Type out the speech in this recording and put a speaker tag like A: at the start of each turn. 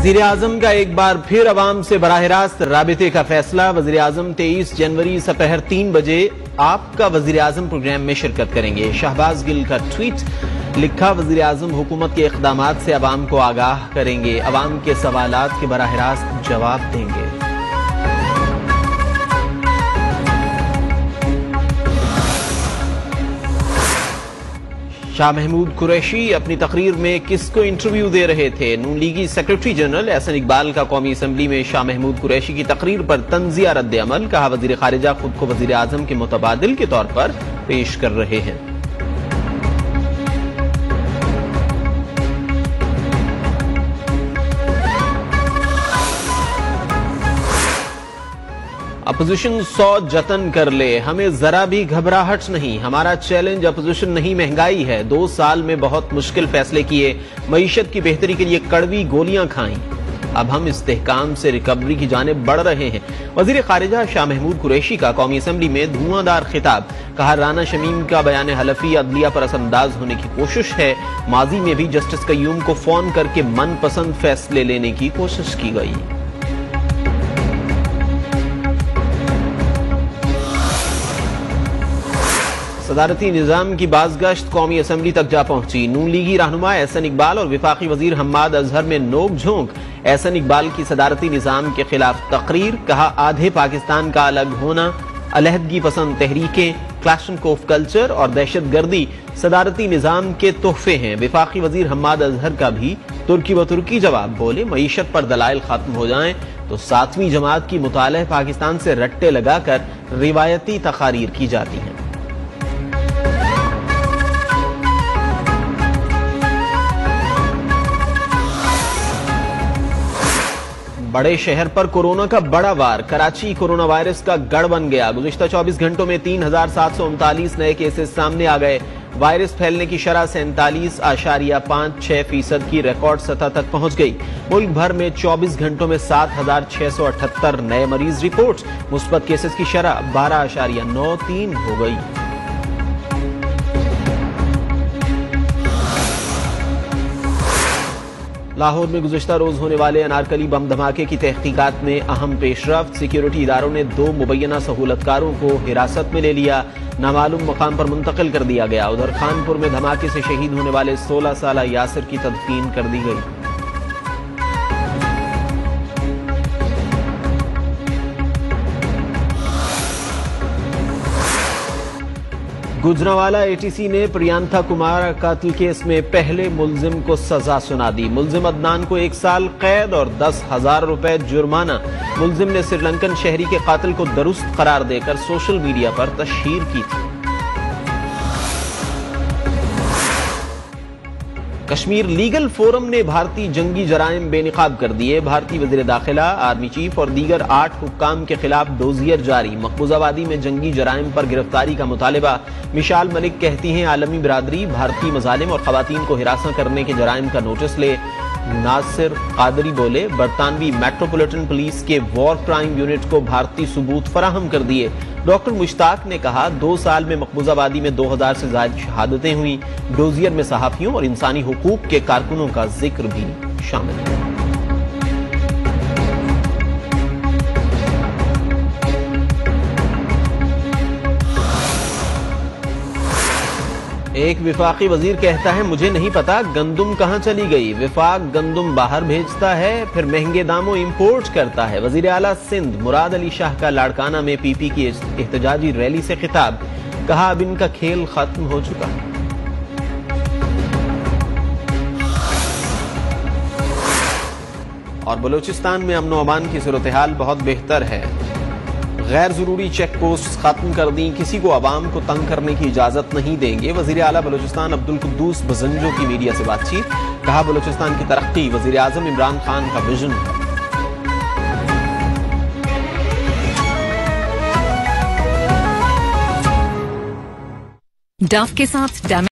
A: وزیر اعظم کا ایک بار پھر عوام سے براہ راست رابطے کا فیصلہ۔ وزیر اعظم 23 جنوری سپہر 3 بجے آپ کا وزیر اعظم پروگرام میں شرکت کریں گے۔ شہباز گل کا ٹویٹ لکھا، وزیر اعظم حکومت کے اقدامات سے عوام کو آگاہ کریں گے، عوام کے سوالات کے براہ راست جواب دیں گے۔ شاہ محمود قریشی اپنی تقریر میں کس کو انٹرویو دے رہے تھے؟ نون لیگی سیکرٹری جنرل احسن اقبال کا قومی اسمبلی میں شاہ محمود قریشی کی تقریر پر طنزیہ رد عمل، کہا وزیر خارجہ خود کو وزیر اعظم کے متبادل کے طور پر پیش کر رہے ہیں۔ اپوزیشن 100 جتن کر لے، ہمیں ذرا بھی گھبراہٹ نہیں، ہمارا چیلنج اپوزیشن نہیں مہنگائی ہے۔ 2 سال میں بہت مشکل فیصلے کیے، معیشت کی بہتری کے لیے کڑوی گولیاں کھائیں، اب ہم استحکام سے ریکوری کی جانب بڑھ رہے ہیں۔ وزیر خارجہ شاہ محمود قریشی کا قومی اسمبلی میں دھواں دار خطاب، کہا رانا شمیم کا بیان حلفی عدلیہ پر اثر انداز ہونے کی کوشش ہے، ماضی میں بھی جسٹس قیوم کو فون کر کے من پسند فیصلے لینے کی کوشش کی گئی۔ صدارتی نظام کی بازگشت قومی اسمبلی تک جا پہنچی، نون لیگی رہنما احسن اقبال اور وفاقی وزیر حماد اظہر میں نوک جھونک، احسن اقبال کی صدارتی نظام کے خلاف تقریر، کہا آدھے پاکستان کا الگ ہونا، علیحدگی پسند تحریکیں، کلاشنکوف کلچر اور دہشت گردی صدارتی نظام کے تحفے ہیں۔ وفاقی وزیر حماد اظہر کا بھی ترکی و ترکی جواب، بولے معیشت پر دلائل ختم ہو جائیں تو 7ویں جماعت کی مطالعہ پاکستان سے رٹے لگا کر روایتی تقاریر کی جاتی ہیں۔ بڑے شہر پر کورونا کا بڑا وار، کراچی کورونا وائرس کا گڑھ بن گیا۔ گزشتہ 24 گھنٹوں میں 3739 نئے کیسز سامنے آ گئے۔ وائرس پھیلنے کی شرح 47.56% کی ریکارڈ سطح تک پہنچ گئی۔ ملک بھر میں 24 گھنٹوں میں 7678 نئے مریض رپورٹ، مثبت کیسز کی شرح 12.93 ہو گئی۔ لاہور میں گزشتہ روز ہونے والے انارکلی بم دھماکے کی تحقیقات میں اہم پیش رفت، سیکیورٹی اداروں نے 2 مبینہ سہولتکاروں کو حراست میں لے لیا، نامعلوم مقام پر منتقل کر دیا گیا۔ ادھر خانپور میں دھماکے سے شہید ہونے والے 16 سالہ یاسر کی تدفین کر دی گئی۔ گجرانوالہ ATC نے پریانتھا کمار قتل کیس میں پہلے ملزم کو سزا سنا دی۔ ملزم عدنان کو 1 سال قید اور 10,000 روپے جرمانہ۔ ملزم نے سری لنکن شہری کے قاتل کو درست قرار دے کر سوشل میڈیا پر تشہیر کی تھی۔ کشمیر لیگل فورم نے بھارتی جنگی جرائم بے نقاب کر دیے۔ بھارتی وزیر داخلہ، آرمی چیف اور دیگر 8 حکام کے خلاف ڈوزیئر جاری۔ مقبوضہ وادی میں جنگی جرائم پر گرفتاری کا مطالبہ۔ مشال ملک کہتی ہیں عالمی برادری بھارتی مظالم اور خواتین کو ہراساں کرنے کے جرائم کا نوٹس لے۔ ناصر قادری بولے برطانوی میٹروپولیٹن پولیس کے وار کرائم یونٹ کو بھارتی ثبوت فراہم کر دیے۔ ڈاکٹر مشتاق نے کہا 2 سال میں مقبوضہ وادی میں 2000 سے زائد شہادتیں ہوئیں۔ ڈوزیئر میں صحافیوں اور انسانی حقوق کے کارکنوں کا ذکر بھی شامل ہے۔ ایک وفاقی وزیر کہتا ہے مجھے نہیں پتا گندم کہاں چلی گئی، وفاق گندم باہر بھیجتا ہے پھر مہنگے داموں امپورٹ کرتا ہے۔ وزیر اعلیٰ سندھ مراد علی شاہ کا لاڑکانہ میں PP کی احتجاجی ریلی سے خطاب، کہا اب ان کا کھیل ختم ہو چکا۔ اور بلوچستان میں امن و امان کی صورتحال بہت بہتر ہے، غیر ضروری چیک پوسٹ ختم کر دیں، کسی کو عوام کو تنگ کرنے کی اجازت نہیں دیں گے۔ وزیر اعلیٰ بلوچستان عبدالقدوس بزنجو کی میڈیا سے بات چیت، کہا بلوچستان کی ترقی وزیر اعظم عمران خان کا ویژن ہے۔
B: ڈاف کے ساتھ